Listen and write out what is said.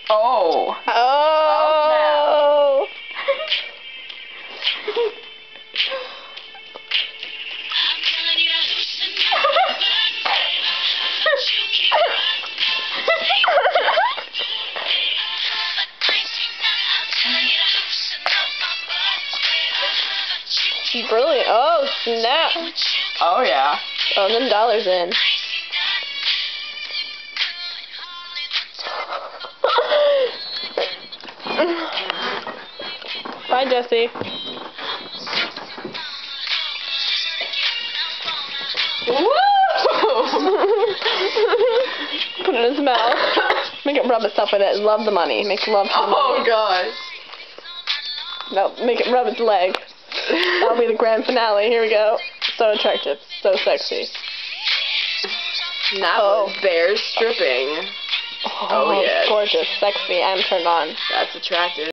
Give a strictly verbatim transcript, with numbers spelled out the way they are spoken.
Oh. Oh. Brilliant. Oh, snap. Oh, yeah. Oh, them dollars in. Bye, Jesse. Woo! Put it in his mouth. Make it rub itself with it. Love the money. Make love to the Oh, money. gosh. No, make it rub its leg. That'll be the grand finale. Here we go. So attractive. So sexy. That Oh. was bear stripping. Oh, Oh, yes. gorgeous. Sexy. I'm turned on. That's attractive.